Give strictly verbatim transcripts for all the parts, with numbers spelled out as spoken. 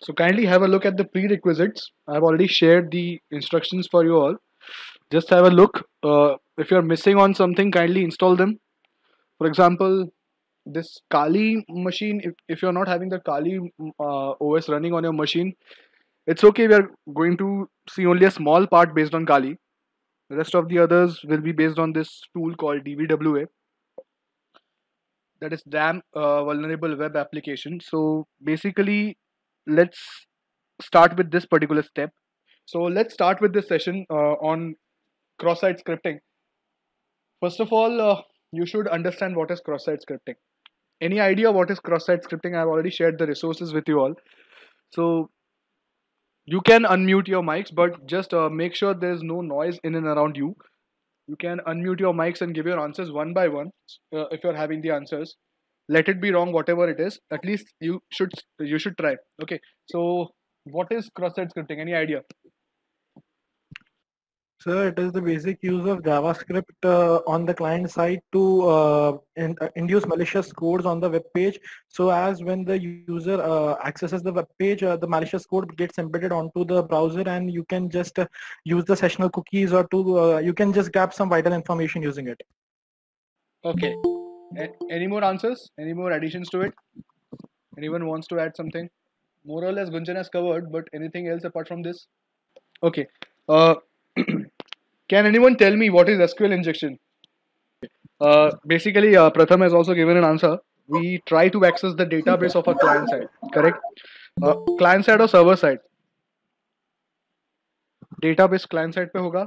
So kindly have a look at the prerequisites. I've already shared the instructions for you all. Just have a look. Uh, if you're missing on something, kindly install them. For example, this Kali machine, if, if you're not having the Kali uh, O S running on your machine, it's okay. We are going to see only a small part based on Kali. The rest of the others will be based on this tool called D V W A, that is damn uh, vulnerable web application. So basically, let's start with this particular step. So let's start with this session uh, on cross-site scripting. First of all, uh, you should understand what is cross-site scripting. Any idea what is cross-site scripting? I've already shared the resources with you all. So you can unmute your mics, but just uh, make sure there's no noise in and around you. You can unmute your mics and give your answers one by one uh, if you're having the answers. Let it be wrong, whatever it is. At least you should you should try. Okay. So what is cross-site scripting? Any idea? Sir, it is the basic use of JavaScript uh, on the client side to uh, in, uh, induce malicious codes on the web page. So as when the user uh, accesses the web page, uh, the malicious code gets embedded onto the browser, and you can just uh, use the sessional cookies, or to uh, you can just grab some vital information using it. Okay. A- any more answers? Any more additions to it? Anyone wants to add something? More or less, Gunjan has covered, but anything else apart from this? Okay. Uh, can anyone tell me what is S Q L injection? Uh, basically, uh, Pratham has also given an answer. We try to access the database of a client side, correct? Uh, client side or server side? Database client side पे होगा,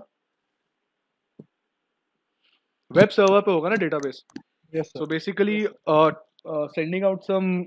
web server पे होगा ना database. Yes, sir. So basically, uh, uh, sending out some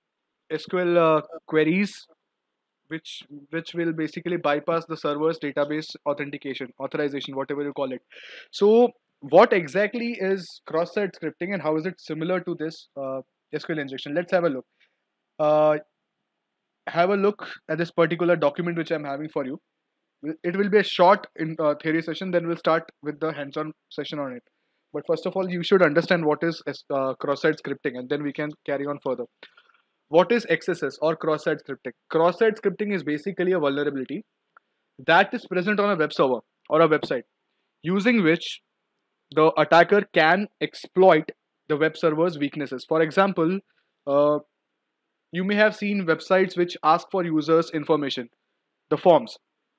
S Q L uh, queries, which which will basically bypass the server's database authentication, authorization, whatever you call it. So what exactly is cross-site scripting and how is it similar to this uh, S Q L injection? Let's have a look. Uh, have a look at this particular document which I'm having for you. It will be a short in uh, theory session, then we'll start with the hands-on session on it. But first of all, you should understand what is uh, cross-site scripting, and then we can carry on further. What is X S S or cross-site scripting? Cross-site scripting is basically a vulnerability that is present on a web server or a website, using which the attacker can exploit the web server's weaknesses. For example, uh, you may have seen websites which ask for users' information, the forms.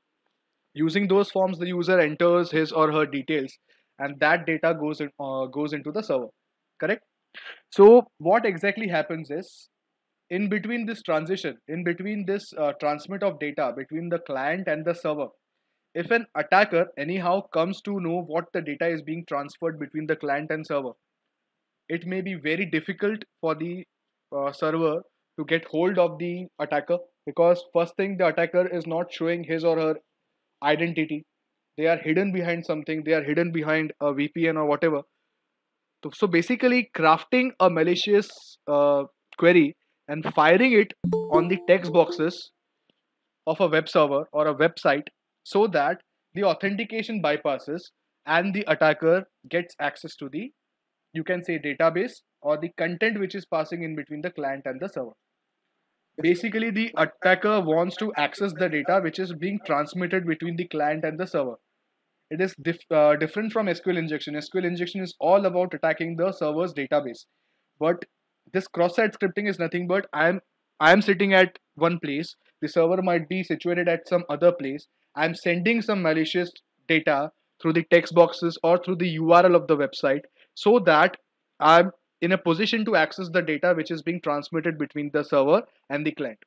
Using those forms, the user enters his or her details, and that data goes in, uh, goes into the server. Correct? So what exactly happens is, in between this transition, in between this uh, transmit of data between the client and the server, if an attacker anyhow comes to know what the data is being transferred between the client and server, it may be very difficult for the uh, server to get hold of the attacker, because first thing, the attacker is not showing his or her identity. They are hidden behind something, they are hidden behind a V P N or whatever. So, so basically, crafting a malicious uh, query and firing it on the text boxes of a web server or a website, so that the authentication bypasses and the attacker gets access to the, you can say, database or the content which is passing in between the client and the server. Basically, the attacker wants to access the data which is being transmitted between the client and the server. It is dif uh, different from S Q L injection. S Q L injection is all about attacking the server's database. But this cross-site scripting is nothing but I'm I'm sitting at one place. The server might be situated at some other place. I'm sending some malicious data through the text boxes or through the U R L of the website, so that I'm in a position to access the data which is being transmitted between the server and the client.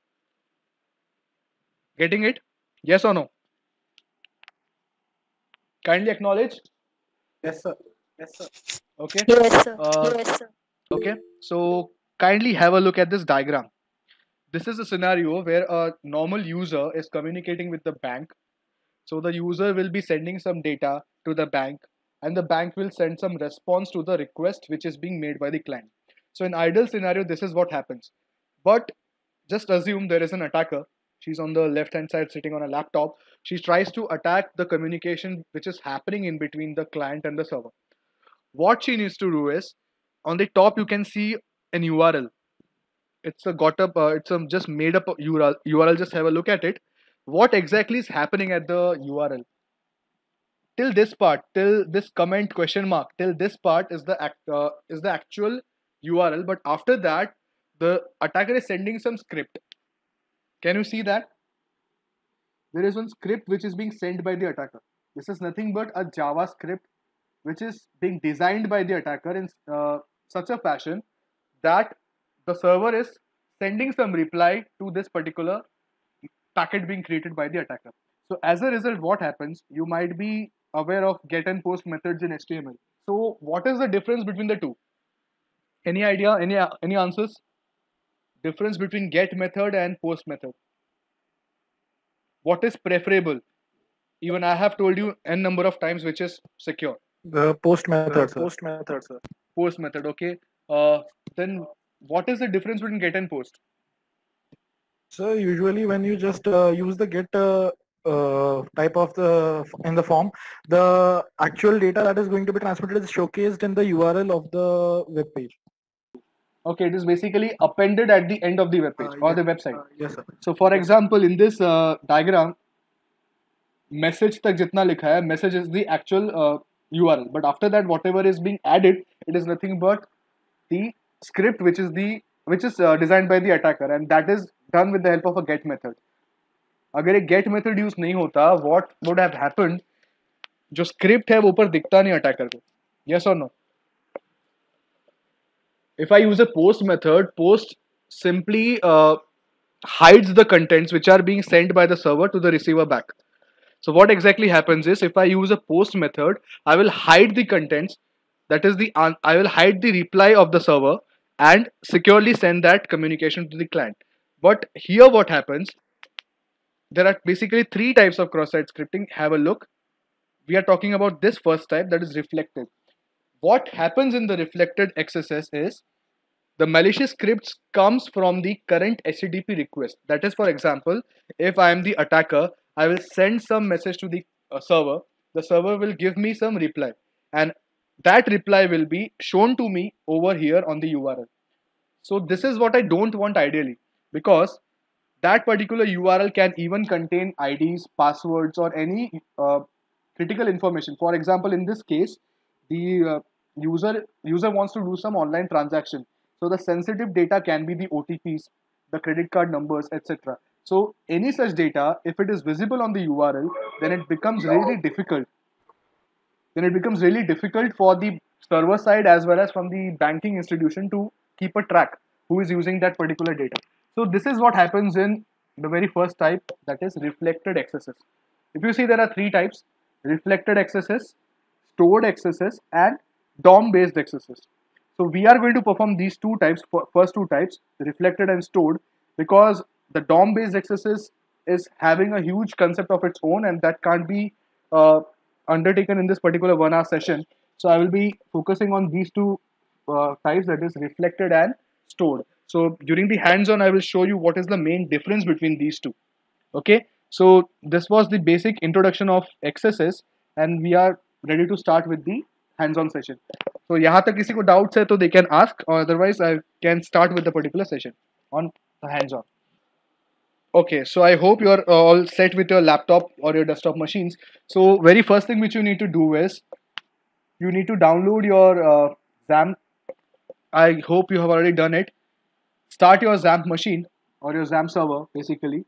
Getting it? Yes or no? Kindly acknowledge. Yes, sir. Yes, sir. Okay. Yes, sir. Uh, Yes, sir. okay. So kindly have a look at this diagram. This is a scenario where a normal user is communicating with the bank. So the user will be sending some data to the bank, and the bank will send some response to the request which is being made by the client. So in ideal scenario, this is what happens. But just assume there is an attacker. She's on the left hand side sitting on a laptop. She tries to attack the communication which is happening in between the client and the server. What she needs to do is, on the top you can see an U R L. it's a got up, uh, it's a just made up U R L. U R L. Just have a look at it. What exactly is happening at the U R L? Till this part, till this comment question mark, till this part is the act, uh, is the actual U R L. But after that, the attacker is sending some script. Can you see that? There is one script which is being sent by the attacker. This is nothing but a JavaScript which is being designed by the attacker in uh, such a fashion that the server is sending some reply to this particular packet being created by the attacker. So as a result, what happens? You might be aware of get and post methods in H T M L. So what is the difference between the two? Any idea? Any any answers? Difference between get method and post method. What is preferable? Even I have told you n number of times which is secure. The post method, sir. Post method, sir. Post method, okay. Uh, then what is the difference between get and post? So usually when you just uh, use the get uh, uh, type of the in the form, the actual data that is going to be transmitted is showcased in the U R L of the web page. Okay, it is basically appended at the end of the web page Uh, or yes, the website. uh, yes, sir. So for example, in this uh, diagram, message tak jitna likha hai, message is the actual uh, U R L. But after that, whatever is being added, it is nothing but the script which is the which is uh, designed by the attacker, and that is done with the help of a get method. अगर एक get method use नहीं होता, what would have happened? जो script है वो ऊपर दिखता नहीं attacker को. Yes or no? If I use a post method, post simply uh, hides the contents which are being sent by the server to the receiver back. So what exactly happens is, if I use a post method, I will hide the contents. That is the I will hide the reply of the server and securely send that communication to the client. But here what happens? There are basically three types of cross-site scripting. Have a look. We are talking about this first type, that is reflected. What happens in the reflected X S S is the malicious scripts comes from the current H T T P request. That is, for example, if I am the attacker, I will send some message to the uh, server. The server will give me some reply, and that reply will be shown to me over here on the U R L. So this is what I don't want ideally, because that particular U R L can even contain I Ds, passwords, or any uh, critical information. For example, in this case, the uh, user user wants to do some online transaction. So the sensitive data can be the O T Ps, the credit card numbers, et cetera. So any such data, if it is visible on the U R L, then it becomes really difficult. Then it becomes really difficult for the server side as well as from the banking institution to keep a track who is using that particular data. So this is what happens in the very first type, that is reflected X S S. If you see, there are three types: reflected X S S, stored X S S, and D O M based X S S. So we are going to perform these two types, first two types, reflected and stored, because the D O M based X S S is having a huge concept of its own, and that can't be uh, undertaken in this particular one hour session. So I will be focusing on these two uh, types, that is reflected and stored. So during the hands-on, I will show you what is the main difference between these two. Okay, so this was the basic introduction of X S S, and we are ready to start with the hands-on session. So यहाँ तक किसी को doubts है तो they can ask, or otherwise I can start with the particular session on the hands-on. Okay, so I hope you are all set with your laptop or your desktop machines. So very first thing which you need to do is you need to download your uh, XAMPP. I hope you have already done it. Start your XAMPP machine or your XAMPP server basically.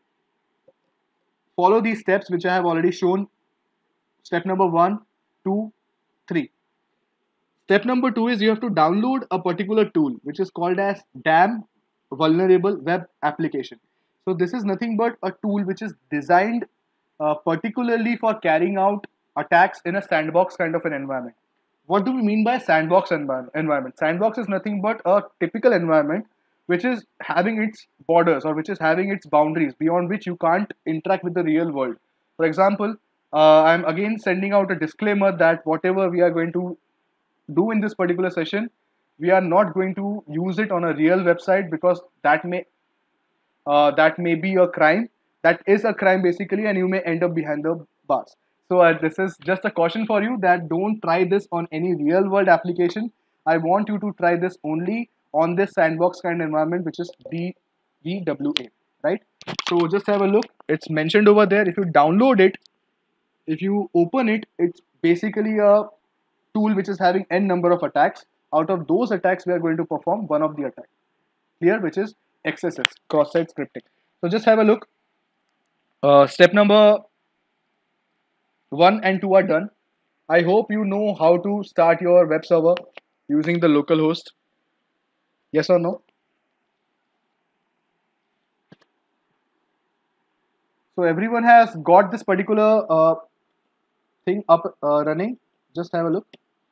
Follow these steps which I have already shown. Step number one, two, three. Step number two is you have to download a particular tool which is called as DAM Vulnerable Web Application. So this is nothing but a tool which is designed uh, particularly for carrying out attacks in a sandbox kind of an environment. What do we mean by sandbox envi environment? Sandbox is nothing but a typical environment which is having its borders or which is having its boundaries beyond which you can't interact with the real world. For example, uh, I'm again sending out a disclaimer that whatever we are going to do in this particular session, we are not going to use it on a real website, because that may uh, that may be a crime. That is a crime basically, and you may end up behind the bars. So uh, this is just a caution for you that don't try this on any real world application. I want you to try this only on this sandbox kind of environment, which is D V W A, right? So just have a look. It's mentioned over there. If you download it, if you open it, it's basically a tool which is having n number of attacks. Out of those attacks, we are going to perform one of the attacks here, which is X S S, cross-site scripting. So just have a look. Uh, step number one and two are done. I hope you know how to start your web server using the local host. Yes or no? So everyone has got this particular uh, thing up uh, running. Just have a look.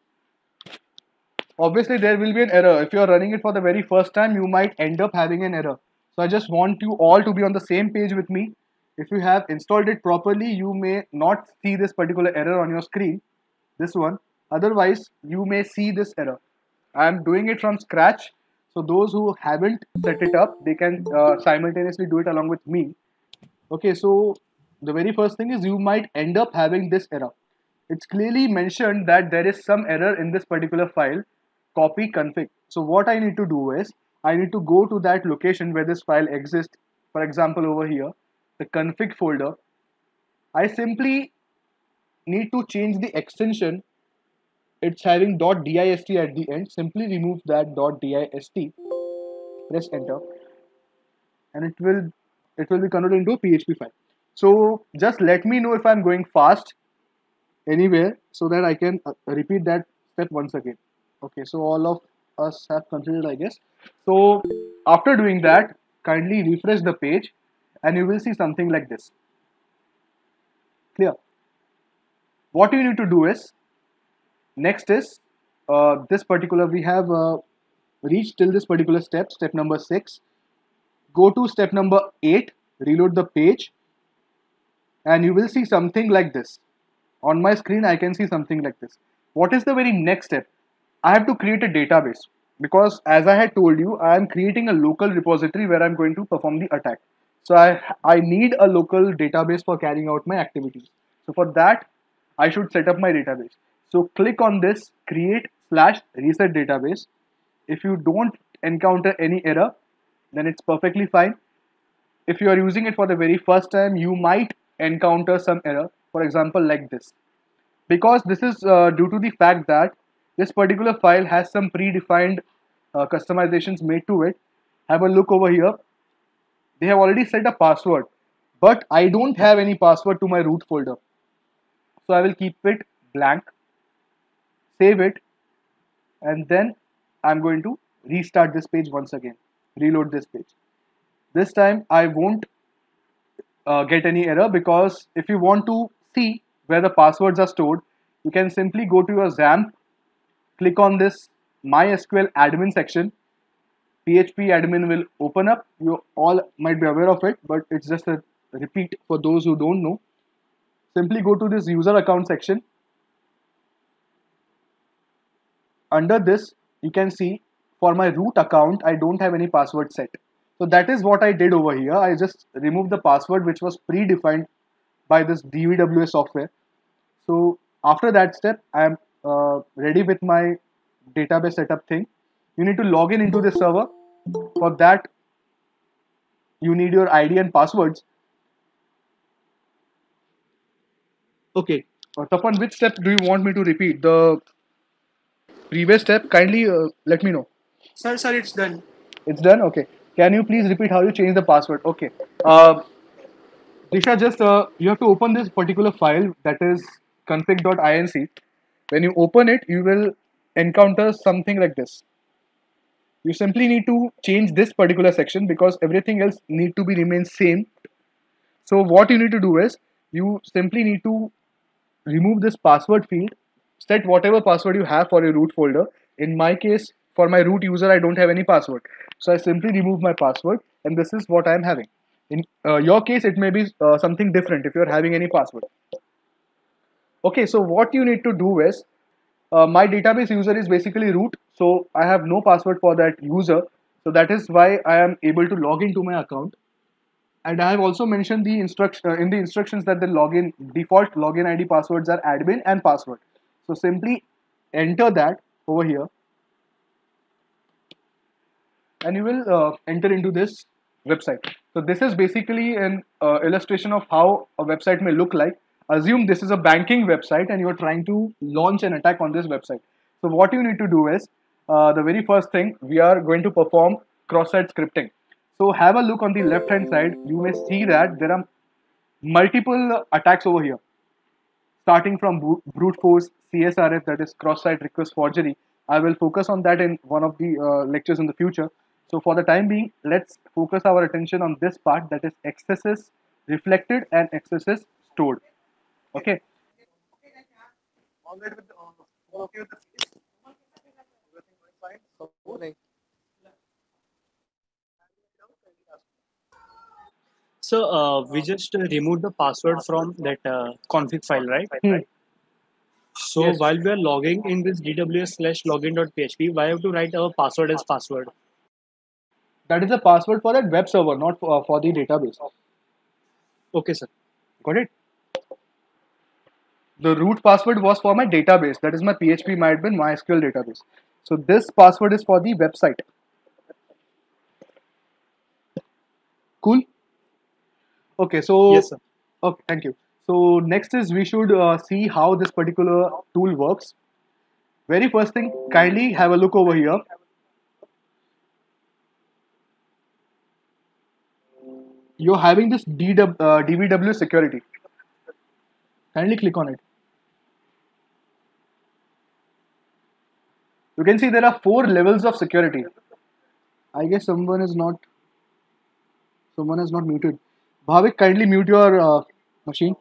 Obviously, there will be an error. If you are running it for the very first time, you might end up having an error. So I just want you all to be on the same page with me. If you have installed it properly, you may not see this particular error on your screen, this one. Otherwise, you may see this error. I am doing it from scratch. So those who haven't set it up, they can uh, simultaneously do it along with me. Okay, so the very first thing is you might end up having this error. It's clearly mentioned that there is some error in this particular file, copy config. So what I need to do is, I need to go to that location where this file exists. For example, over here, the config folder. I simply need to change the extension. It's having .dist at the end. Simply remove that .dist, press enter, and it will it will be converted into a P H P file. So just let me know if I'm going fast anywhere so that I can uh, repeat that step once again. Okay, so all of us have completed, I guess. So after doing that, kindly refresh the page and you will see something like this. Clear? What you need to do is, next is uh, this particular, we have uh, reached till this particular step, step number six. Go to step number eight, reload the page, and you will see something like this. On my screen, I can see something like this. What is the very next step? I have to create a database because, as I had told you, I am creating a local repository where I'm going to perform the attack. So I, I need a local database for carrying out my activities. So for that, I should set up my database. So click on this create slash reset database. If you don't encounter any error, then it's perfectly fine. If you are using it for the very first time, you might encounter some error. For example, like this. Because this is uh, due to the fact that this particular file has some predefined uh, customizations made to it. Have a look over here. They have already set a password, but I don't have any password to my root folder. So I will keep it blank, save it, and then I'm going to restart this page once again, reload this page. This time I won't uh, get any error, because if you want to see where the passwords are stored, you can simply go to your XAMPP, click on this MySQL admin section. P H P admin will open up. You all might be aware of it, but it's just a repeat for those who don't know. Simply go to this user account section. Under this, you can see for my root account, I don't have any password set. So that is what I did over here. I just removed the password which was predefined by this D V W A software. So after that step, I am uh, ready with my database setup thing. You need to log in into this server. For that, you need your I D and passwords. Okay, uh, Tapan, which step do you want me to repeat? The previous step, kindly uh, let me know. Sir, sir, it's done. It's done? Okay. Can you please repeat how you change the password? Okay. Uh, Disha, just uh, you have to open this particular file, that is config dot I N C. When you open it, you will encounter something like this. You simply need to change this particular section because everything else need to be remain same. So what you need to do is, you simply need to remove this password field, set whatever password you have for your root folder. In my case, for my root user, I don't have any password. So I simply remove my password, and this is what I am having. In uh, your case, it may be uh, something different if you're having any password. Okay, so what you need to do is, uh, my database user is basically root, so I have no password for that user. So that is why I am able to log into my account. And I have also mentioned the instruction uh, in the instructions that the login default login I D passwords are admin and password. So simply enter that over here. and you will uh, enter into this website. So this is basically an uh, illustration of how a website may look like. Assume this is a banking website and you're trying to launch an attack on this website. So what you need to do is, uh, the very first thing, we are going to perform cross-site scripting. So have a look on the left hand side. You may see that there are multiple attacks over here, starting from brute force, C S R F, that is cross-site request forgery. I will focus on that in one of the uh, lectures in the future. So for the time being, let's focus our attention on this part, that is X S S reflected and X S S stored. Okay. So uh, we just uh, removed the password from that uh, config file, right? Hmm. So Yes. while we are logging in this D W A slash login.php, why have to write our password as password? That is a password for that web server, not for, uh, for the database. Okay, sir. Got it? The root password was for my database. That is my P H P might be MySQL database. So this password is for the website. Cool. Okay. So Yes, sir. okay, thank you. So next is we should uh, see how this particular tool works. Very first thing, kindly have a look over here. You're having this D W, uh, D V W security. Kindly click on it. You can see there are four levels of security. I guess someone is not someone is not muted. Bhavik, kindly mute your uh, machine.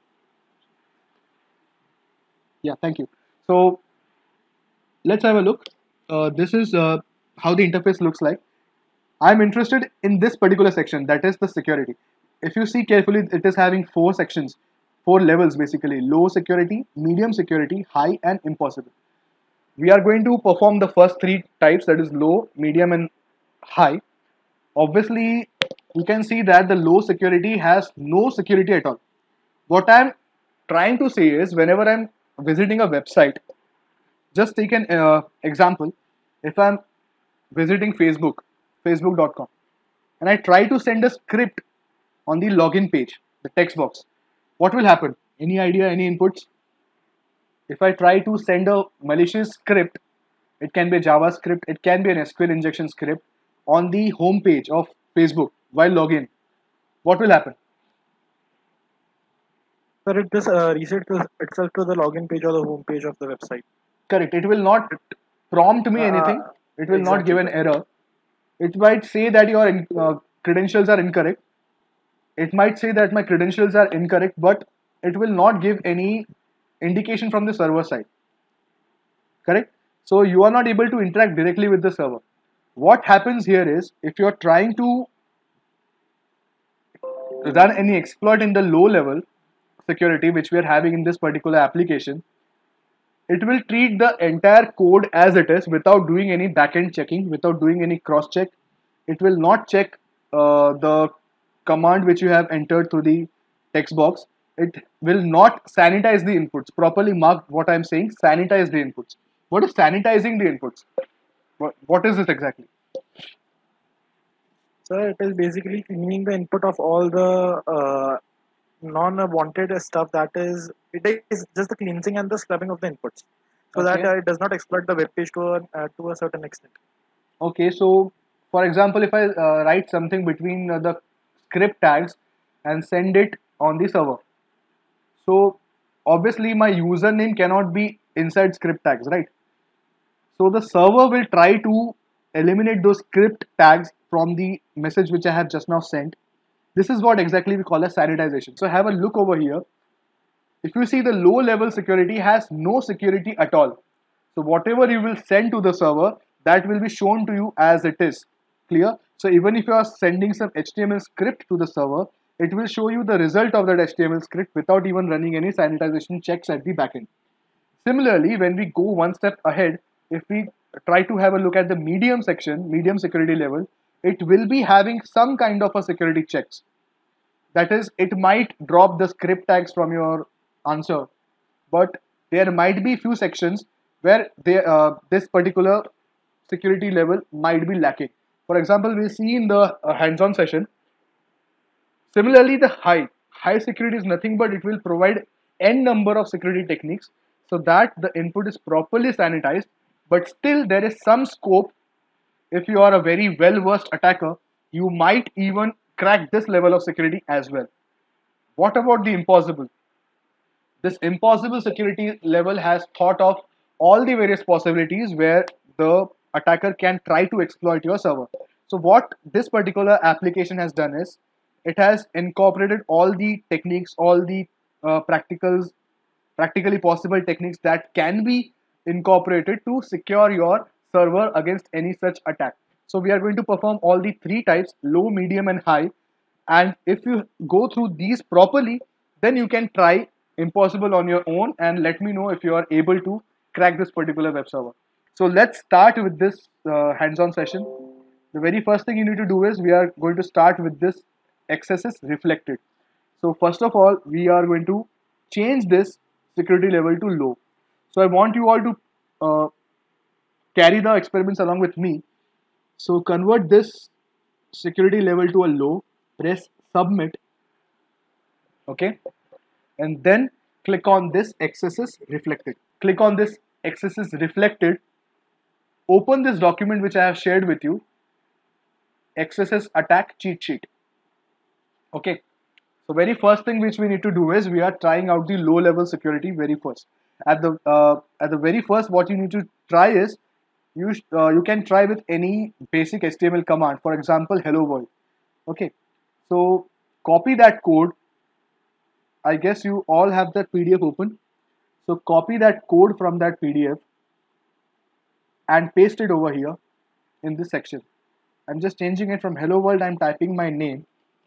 Yeah, thank you. So let's have a look. Uh, this is uh, how the interface looks like. I'm interested in this particular section, that is the security. If you see carefully, it is having four sections, four levels basically: low security, medium security, high, and impossible. We are going to perform the first three types, that is low, medium, and high. Obviously, you can see that the low security has no security at all. What I'm trying to say is, whenever I'm visiting a website, just take an uh, example. If I'm visiting Facebook, facebook dot com, and I try to send a script on the login page, the text box, what will happen? Any idea, any inputs? If I try to send a malicious script, it can be a JavaScript, it can be an S Q L injection script on the home page of Facebook while login, what will happen? Sir, it just uh, resets to- itself to the login page or the home page of the website. Correct. It will not prompt me Uh, anything. It will not give an exactly. error. It might say that your in- uh, credentials are incorrect. It might say that my credentials are incorrect, but it will not give any indication from the server side. Correct? So you are not able to interact directly with the server. What happens here is, if you are trying to run any exploit in the low level security which we are having in this particular application, it will treat the entire code as it is without doing any backend checking, without doing any cross check. It will not check uh, the command which you have entered through the text box. It will not sanitize the inputs. Properly mark what I'm saying, sanitize the inputs. What is sanitizing the inputs? What, what is this exactly? So it is basically cleaning the input of all the uh, non-wanted stuff. That is, it is just the cleansing and the scrubbing of the inputs, so that Okay. uh, it does not exploit the web page to a, uh, to a certain extent. Okay, so for example, if I uh, write something between uh, the script tags and send it on the server, so obviously my username cannot be inside script tags, right? So the server will try to eliminate those script tags from the message which I have just now sent. This is what exactly we call as sanitization. So have a look over here. If you see, the low level security has no security at all. So whatever you will send to the server, that will be shown to you as it is. Clear? So even if you are sending some H T M L script to the server, it will show you the result of that H T M L script without even running any sanitization checks at the backend. Similarly, when we go one step ahead, if we try to have a look at the medium section, medium security level, it will be having some kind of a security checks. That is, it might drop the script tags from your answer, but there might be few sections where they, uh, this particular security level might be lacking. For example, we see in the uh, hands-on session. Similarly, the high high security is nothing but it will provide n number of security techniques so that the input is properly sanitized. But still, there is some scope. If you are a very well-versed attacker, you might even crack this level of security as well. What about the impossible? This impossible security level has thought of all the various possibilities where the attacker can try to exploit your server. So what this particular application has done is it has incorporated all the techniques, all the uh, practicals, practically possible techniques that can be incorporated to secure your server against any such attack. So we are going to perform all the three types, low, medium and high. And if you go through these properly, then you can try impossible on your own and let me know if you are able to crack this particular web server. So let's start with this uh, hands-on session. The very first thing you need to do is we are going to start with this X S S reflected. So first of all, we are going to change this security level to low. So I want you all to uh, carry the experiments along with me. So convert this security level to a low, press submit, okay, and then click on this X S S reflected. Click on this X S S reflected, open this document which I have shared with you, X S S attack cheat sheet. Okay, so very first thing which we need to do is we are trying out the low level security very first. At the uh, at the very first, what you need to try is you uh, you can try with any basic H T M L command. For example, hello world. Okay, so copy that code. I guess you all have that P D F open. So copy that code from that P D F and paste it over here in this section. I'm just changing it from hello world. I'm typing my name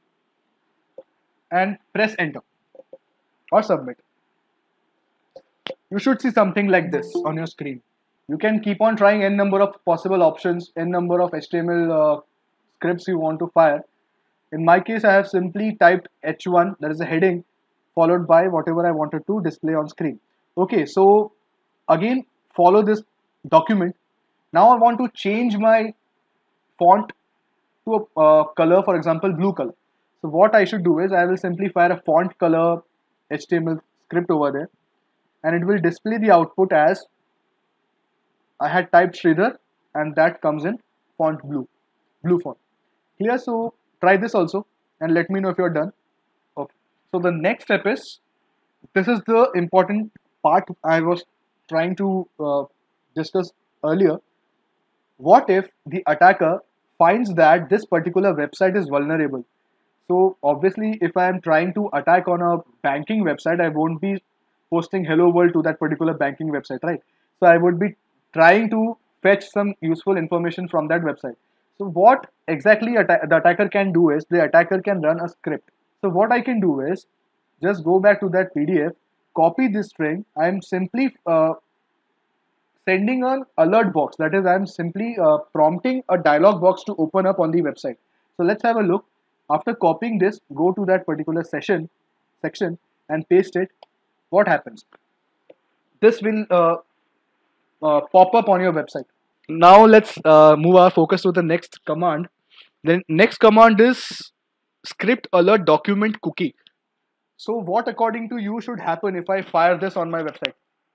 and press enter or submit. You should see something like this on your screen. You can keep on trying n number of possible options, n number of H T M L uh, scripts you want to fire. In my case, I have simply typed H one, that is a heading, followed by whatever I wanted to display on screen. Okay, so again, follow this document. Now I want to change my font to a uh, color, for example, blue color. So what I should do is I will simply fire a font color H T M L script over there, and it will display the output as I had typed Sridhar, and that comes in font blue, blue font. Clear? So try this also and let me know if you're done. Okay. So the next step is, this is the important part I was trying to uh, discuss earlier. What if the attacker finds that this particular website is vulnerable? So obviously, if I am trying to attack on a banking website, I won't be posting hello world to that particular banking website, right? So I would be trying to fetch some useful information from that website. So what exactly atta the attacker can do is the attacker can run a script. So what I can do is just go back to that P D F, copy this string. I am simply uh, sending an alert box. That is, I am simply uh, prompting a dialog box to open up on the website. So let's have a look. After copying this, go to that particular session section and paste it. What happens? This will uh, uh, pop up on your website. Now let's uh, move our focus to the next command. The next command is script alert document cookie. So what according to you should happen if I fire this on my website?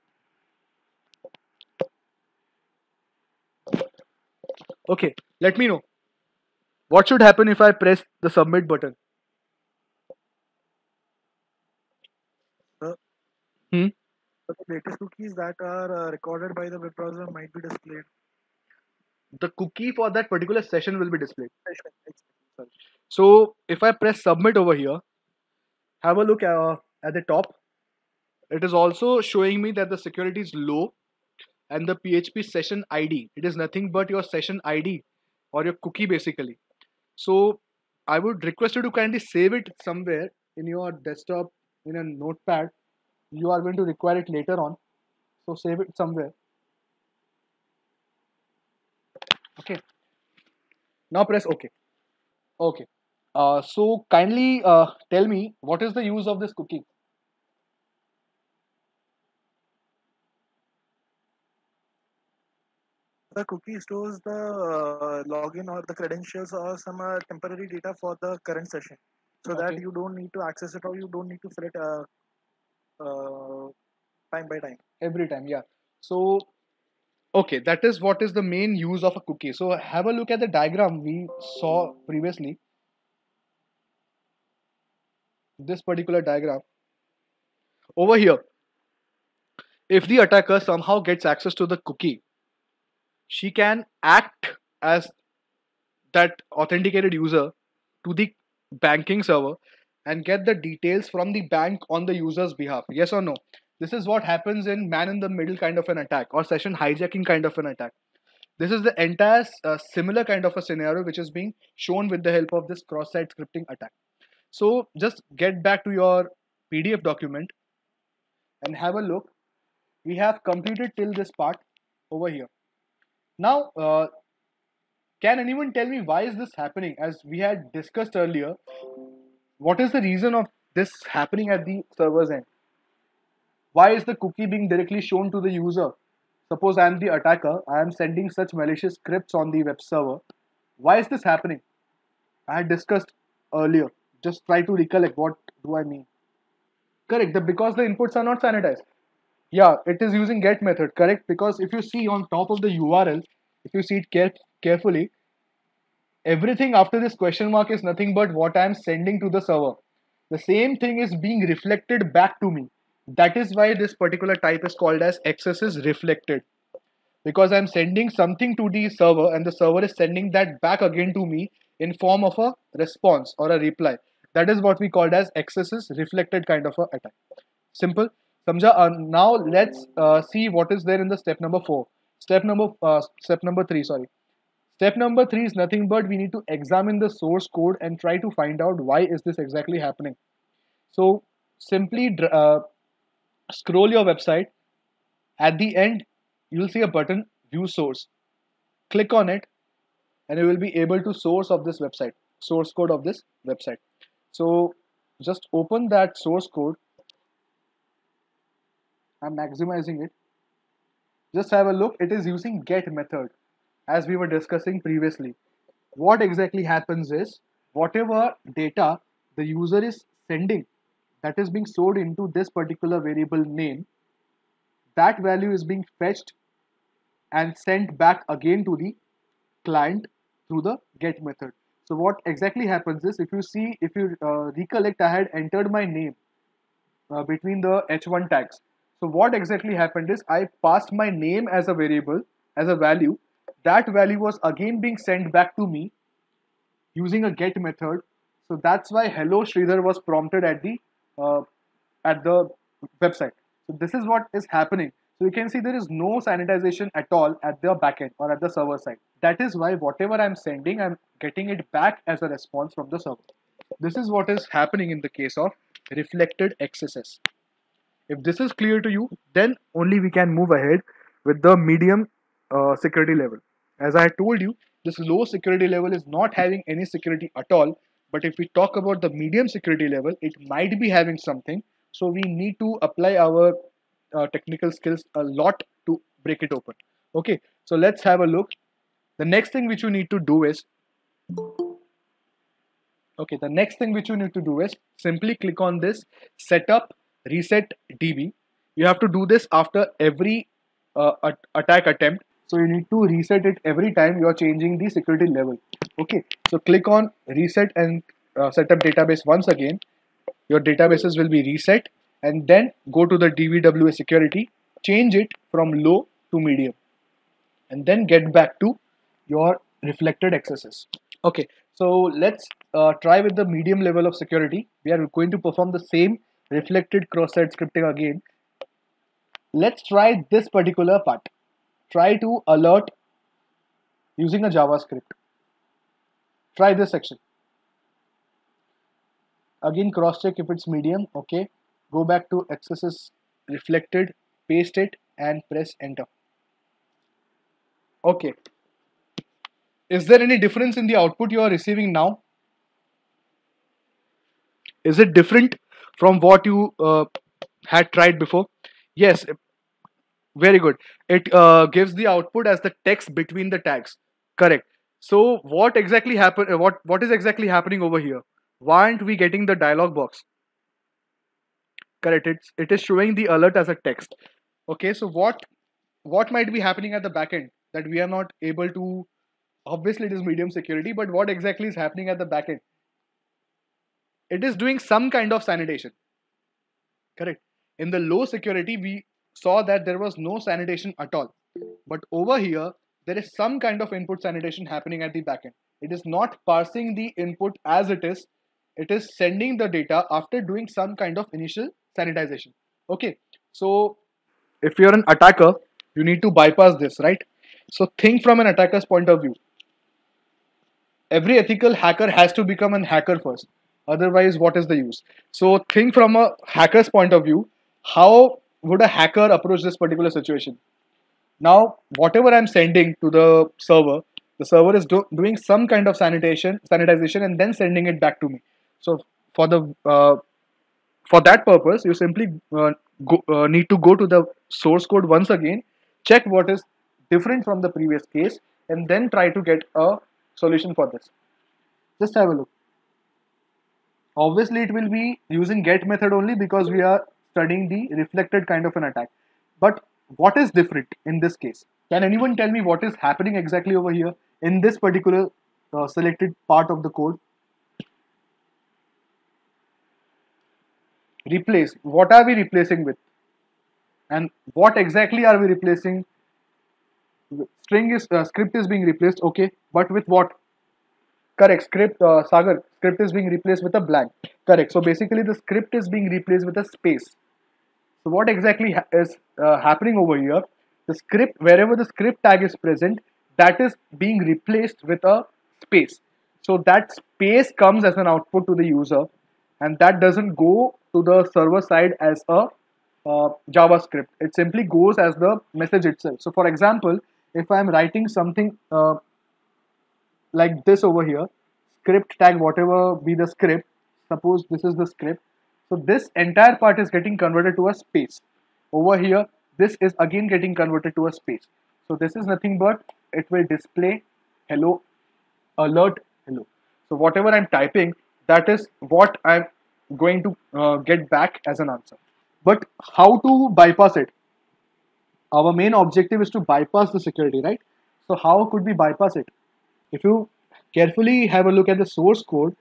Okay, let me know. What should happen if I press the submit button? Uh, Hmm? the latest cookies that are uh, recorded by the web browser might be displayed. The cookie for that particular session will be displayed. So if I press submit over here, have a look uh, at the top. It is also showing me that the security is low and the P H P session I D. It is nothing but your session I D or your cookie basically. So I would request you to kindly save it somewhere in your desktop in a notepad. You are going to require it later on. So save it somewhere. Okay. Now press OK. Okay. Uh, so kindly uh, tell me, what is the use of this cookie? The cookie stores the uh, login or the credentials or some uh, temporary data for the current session, so that Okay. you don't need to access it or you don't need to fill it uh, uh, time by time. Every time, yeah. So, okay, that is what is the main use of a cookie. So have a look at the diagram we saw previously. This particular diagram over here. If the attacker somehow gets access to the cookie, she can act as that authenticated user to the banking server and get the details from the bank on the user's behalf. Yes or no? This is what happens in man in the middle kind of an attack or session hijacking kind of an attack. This is the entire uh, similar kind of a scenario which is being shown with the help of this cross-site scripting attack. So just get back to your P D F document and have a look. We have completed till this part over here. Now, uh, can anyone tell me why is this happening? As we had discussed earlier, what is the reason of this happening at the server's end? Why is the cookie being directly shown to the user? Suppose I am the attacker, I am sending such malicious scripts on the web server. Why is this happening? I had discussed earlier. Just try to recollect what do I mean. Correct, the, because the inputs are not sanitized. Yeah, it is using get method, correct? Because if you see on top of the U R L, if you see it care carefully, everything after this question mark is nothing but what I am sending to the server. The same thing is being reflected back to me. That is why this particular type is called as X S S reflected. Because I'm sending something to the server and the server is sending that back again to me in form of a response or a reply. That is what we called as X S S reflected kind of a attack. Simple. Samjha. Uh, now let's uh, see what is there in the step number four. Step number uh, step number three. Sorry. Step number three is nothing but we need to examine the source code and try to find out why is this exactly happening. So simply uh, scroll your website. At the end, you will see a button view source. Click on it and you will be able to source of this website, source code of this website. So just open that source code. I'm maximizing it. Just have a look. It is using get method as we were discussing previously. What exactly happens is whatever data the user is sending that is being stored into this particular variable name, that value is being fetched and sent back again to the client through the get method. So what exactly happens is, if you see, if you uh, recollect, I had entered my name uh, between the H one tags. So what exactly happened is I passed my name as a variable, as a value. That value was again being sent back to me using a get method. So that's why hello Sridhar was prompted at the uh, at the website. So this is what is happening. So you can see there is no sanitization at all at the backend or at the server side. That is why whatever I'm sending, I'm getting it back as a response from the server. This is what is happening in the case of reflected X S S. If this is clear to you, then only we can move ahead with the medium uh, security level. As I told you, this low security level is not having any security at all. But if we talk about the medium security level, it might be having something. So we need to apply our uh, technical skills a lot to break it open. Okay, so let's have a look. The next thing which you need to do is, okay, the next thing which you need to do is simply click on this setup reset D B. You have to do this after every uh, attack attempt. So you need to reset it every time you are changing the security level. Okay, so click on reset and uh, set up database once again. Your databases will be reset and then go to the D V W A security, change it from low to medium and then get back to your reflected X S S. Okay, so let's uh, try with the medium level of security. We are going to perform the same reflected cross-site scripting again. Let's try this particular part. Try to alert using a JavaScript. Try this section. Again, cross-check if it's medium. Okay, go back to X S S reflected, paste it and press enter. Okay. Is there any difference in the output you are receiving now? Is it different from what you uh, had tried before? Yes. Very good. It uh, gives the output as the text between the tags. Correct. So what exactly happen? uh, What what is exactly happening over here? Why aren't we getting the dialog box? Correct. It's it is showing the alert as a text. Okay. So what what might be happening at the backend that we are not able to? Obviously, it is medium security, but what exactly is happening at the backend? It is doing some kind of sanitation. Correct. In the low security, we saw that there was no sanitation at all. But over here, there is some kind of input sanitation happening at the backend. It is not parsing the input as it is. It is sending the data after doing some kind of initial sanitization. Okay. So if you're an attacker, you need to bypass this, right? So think from an attacker's point of view. Every ethical hacker has to become an hacker first. Otherwise, what is the use? So think from a hacker's point of view. How would a hacker approach this particular situation? Now, whatever I'm sending to the server, the server is do- doing some kind of sanitation, sanitization, and then sending it back to me. So for the uh, for that purpose, you simply uh, go, uh, need to go to the source code once again, check what is different from the previous case, and then try to get a solution for this. Just have a look. Obviously, it will be using get method only because we are studying the reflected kind of an attack. But what is different in this case? Can anyone tell me what is happening exactly over here in this particular uh, selected part of the code? Replace. What are we replacing with? And what exactly are we replacing? String is uh, script is being replaced. Okay, but with what? Correct. Script, uh, Sagar, script is being replaced with a blank. Correct. So basically, the script is being replaced with a space. So what exactly ha- is uh, happening over here? The script, wherever the script tag is present, that is being replaced with a space. So that space comes as an output to the user, and that doesn't go to the server side as a uh, JavaScript. It simply goes as the message itself. So for example, if I'm writing something uh, like this over here, script tag, whatever be the script, suppose this is the script, so this entire part is getting converted to a space. Over here, this is again getting converted to a space. So this is nothing but it will display hello, alert, hello. So whatever I'm typing, that is what I'm going to uh, get back as an answer. But how to bypass it? Our main objective is to bypass the security, right? So how could we bypass it? If you carefully have a look at the source code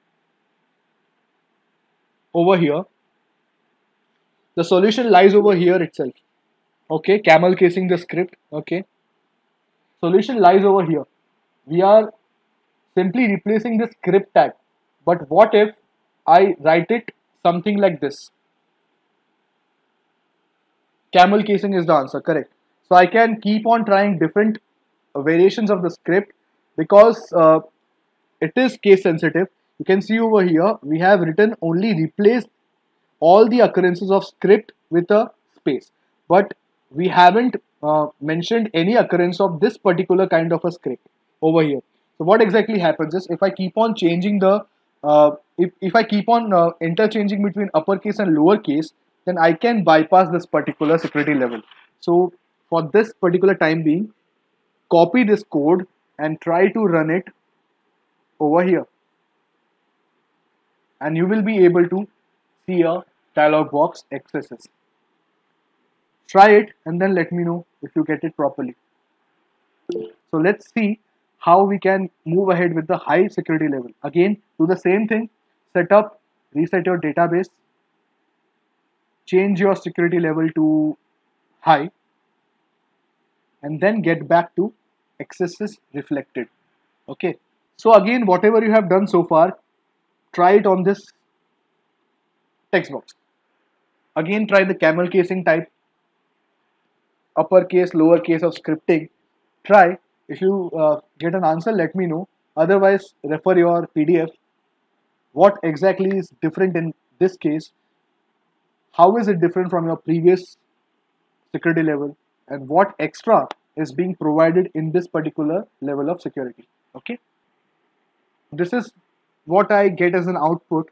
over here, the solution lies over here itself. Okay, camel casing the script. Okay, solution lies over here. We are simply replacing the script tag. But what if I write it something like this? Camel casing is the answer, correct. So I can keep on trying different variations of the script because uh, it is case sensitive. You can see over here we have written only replace all the occurrences of script with a space, but we haven't uh, mentioned any occurrence of this particular kind of a script over here. So what exactly happens is if I keep on changing the uh, if, if I keep on uh, interchanging between uppercase and lowercase, then I can bypass this particular security level. So for this particular time being, copy this code and try to run it over here, and you will be able to see a dialog box X S S. Try it and then let me know if you get it properly. So let's see how we can move ahead with the high security level. Again, do the same thing, set up, reset your database, change your security level to high, and then get back to X S S reflected. Okay. So again, whatever you have done so far, try it on this text box. Again, try the camel casing type, uppercase, lowercase of scripting. Try. If you uh, get an answer, let me know. Otherwise, refer your P D F. What exactly is different in this case? How is it different from your previous security level? And what extra is being provided in this particular level of security? Okay. This is what I get as an output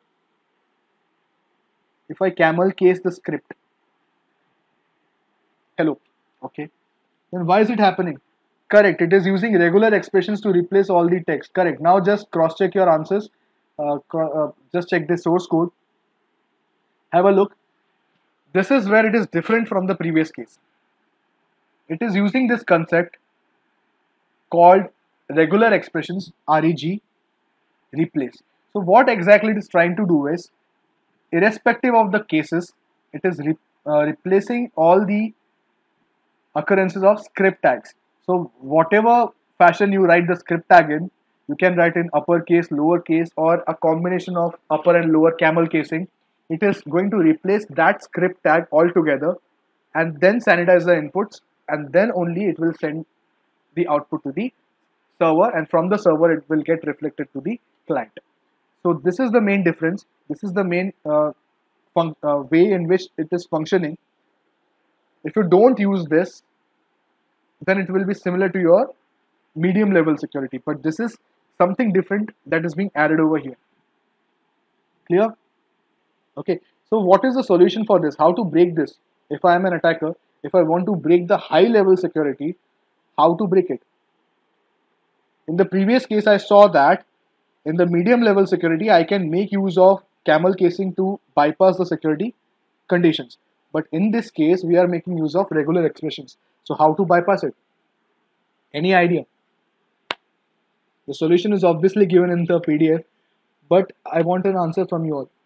if I camel case the script. Hello. Okay. Then why is it happening? Correct. It is using regular expressions to replace all the text. Correct. Now just cross check your answers. Uh, uh, just check the source code. Have a look. This is where it is different from the previous case. It is using this concept called regular expressions, reg, replace. So what exactly it is trying to do is, irrespective of the cases, it is re uh, replacing all the occurrences of script tags. So whatever fashion you write the script tag in, you can write in uppercase, lowercase, or a combination of upper and lower camel casing. It is going to replace that script tag altogether and then sanitize the inputs, and then only it will send the output to the server, and from the server it will get reflected to the client. So this is the main difference. This is the main uh, uh, way in which it is functioning. If you don't use this, then it will be similar to your medium level security, but this is something different that is being added over here. Clear? Okay, so what is the solution for this? How to break this? If I am an attacker, if I want to break the high level security, how to break it? In the previous case, I saw that in the medium level security, I can make use of camel casing to bypass the security conditions. But in this case, we are making use of regular expressions. So how to bypass it? Any idea? The solution is obviously given in the P D F, but I want an answer from you all.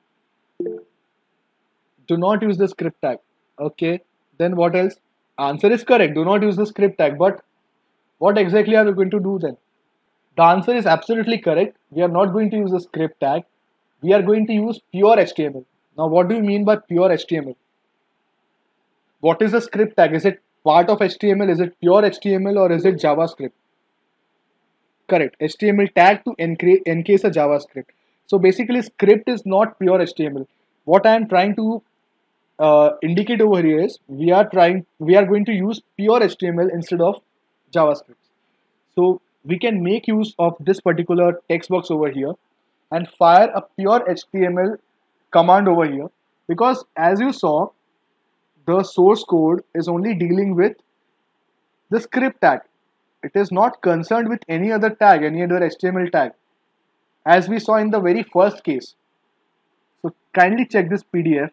Do not use the script tag. Okay, then what else? Answer is correct. Do not use the script tag, but what exactly are we going to do then? The answer is absolutely correct. We are not going to use the script tag. We are going to use pure H T M L. Now, what do you mean by pure H T M L? What is a script tag? Is it part of H T M L? Is it pure H T M L or is it JavaScript? Correct. H T M L tag to encase a JavaScript. So basically, script is not pure H T M L. What I am trying to uh, indicate over here is we are trying, we are going to use pure H T M L instead of JavaScript. So we can make use of this particular text box over here and fire a pure H T M L command over here, because as you saw, the source code is only dealing with the script tag. It is not concerned with any other tag, any other H T M L tag, as we saw in the very first case. So kindly check this P D F,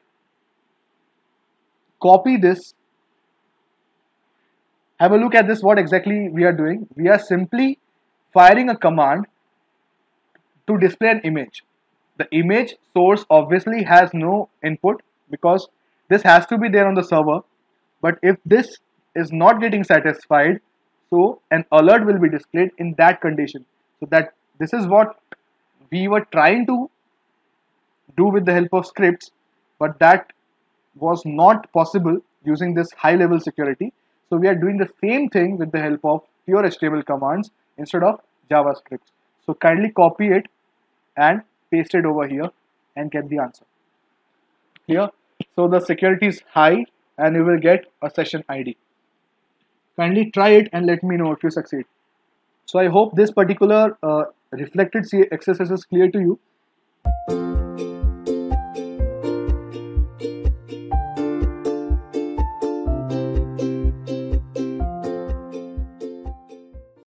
copy this, have a look at this, what exactly we are doing. We are simply firing a command to display an image. The image source obviously has no input because this has to be there on the server, but if this is not getting satisfied, so an alert will be displayed in that condition. So that this is what we were trying to do with the help of scripts, but that was not possible using this high level security. So we are doing the same thing with the help of pure H T M L commands instead of JavaScript. So kindly copy it and paste it over here and get the answer. Here, so the security is high and you will get a session I D. Kindly try it and let me know if you succeed. So I hope this particular uh, reflected X S S is clear to you.